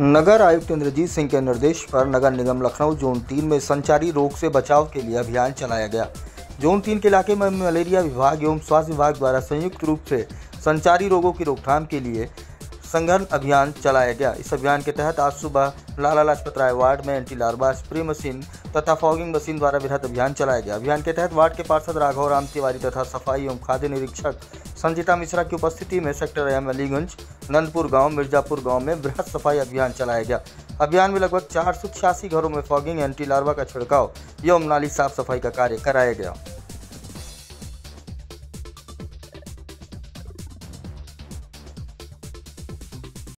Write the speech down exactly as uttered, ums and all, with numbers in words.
नगर आयुक्त इंद्रजीत सिंह के निर्देश पर नगर निगम लखनऊ जोन तीन में संचारी रोग से बचाव के लिए अभियान चलाया गया। जोन तीन के इलाके में मलेरिया विभाग एवं स्वास्थ्य विभाग द्वारा संयुक्त रूप से संचारी रोगों की रोकथाम के लिए संघन अभियान चलाया गया। इस अभियान के तहत आज सुबह लाला लाजपत राय वार्ड में एंटी लार्वा स्प्रे मशीन तथा फॉगिंग मशीन द्वारा वृहद अभियान चलाया गया। अभियान के तहत वार्ड के पार्षद राघव राम तिवारी तथा सफाई एवं खाद्य निरीक्षक संजीता मिश्रा की उपस्थिति में सेक्टर एम अलीगंज, नंदपुर गांव, मिर्जापुर गांव में वृहद सफाई अभियान चलाया गया। अभियान में लगभग चार सौ छियासी घरों में फॉगिंग, एंटी लार्वा का छिड़काव एवं नाली साफ सफाई का कार्य कराया गया।